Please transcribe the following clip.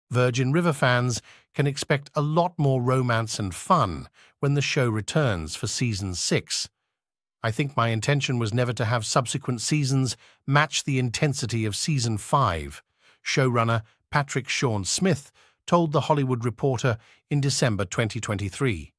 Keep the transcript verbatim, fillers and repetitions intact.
Virgin River fans can expect a lot more romance and fun when the show returns for season six. I think my intention was never to have subsequent seasons match the intensity of season five, showrunner Patrick Sean Smith told The Hollywood Reporter in December twenty twenty-three.